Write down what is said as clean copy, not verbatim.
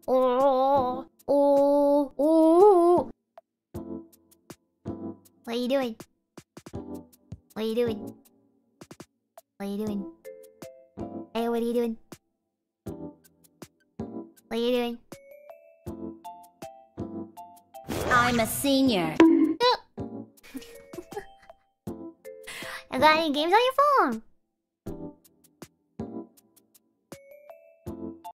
Oh, oh, oh. What are you doing? What are you doing? What are you doing? Hey, what are you doing? What are you doing? I'm a senior. You got any games on your phone?